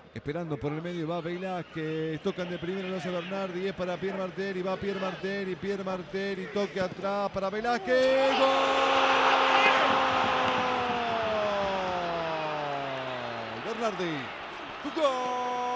Esperando por el medio va Velázquez. Tocan de primero, lo hace Bernardi. Es para Pierre Martel. Y va Pierre Martel. Y Pierre Martel. Y toque atrás para Velázquez. ¡Gol! Bernardi. ¡Gol!